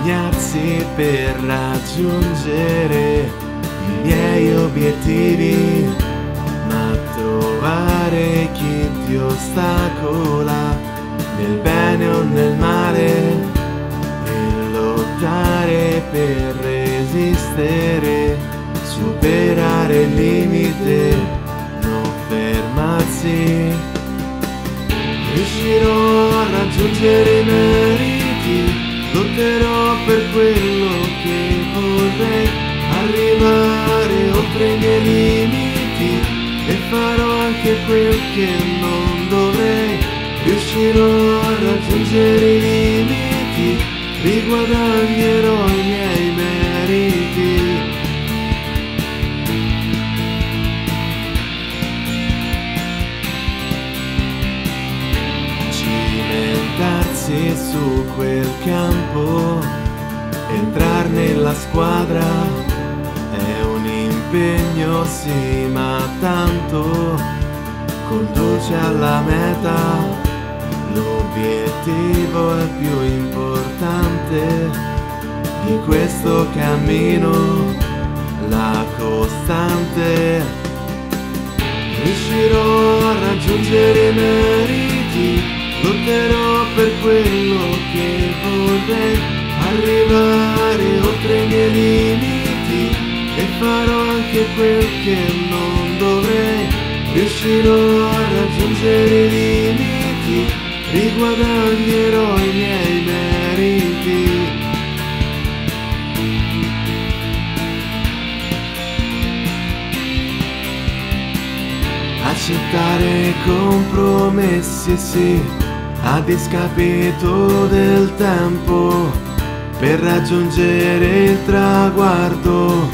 impegnarsi per raggiungere i miei obiettivi, ma trovare chi ti ostacola nel bene o nel male e lottare per resistere, superare il limite, non fermarsi. Riuscirò a raggiungere i meriti, lotterò per quello che vorrei, arrivare oltre i miei limiti e farò anche quel che non dovrei. Riuscirò a raggiungere i limiti, riguadagnerò i miei meriti. Cimentarsi su quel campo, entrar nella squadra è un impegno, sì, ma tanto conduce alla meta. L'obiettivo è più importante di questo cammino, la costante. Riuscirò a raggiungere i meriti, lotterò per quello che vorrei, arrivare oltre i miei limiti e farò anche quel che non dovrei. Riuscirò a raggiungere i limiti, riguadagnerò i miei meriti. Accettare compromessi, sì, a discapito del tempo, per raggiungere il traguardo.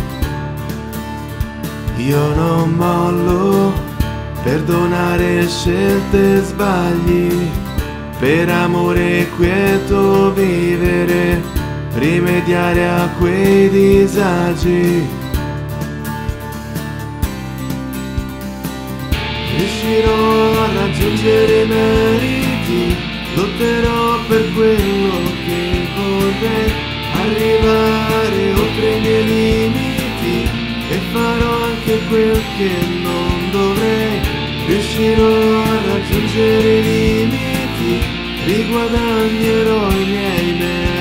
Io non mollo, perdonare scelte e sbagli, per amore quieto vivere, rimediare a quei disagi. Riuscirò a raggiungere i meriti, lotterò per quello che vorrei, arrivare oltre i miei limiti e farò anche quel che non dovrei. Riuscirò a raggiungere i limiti, riguadagnerò i miei meriti.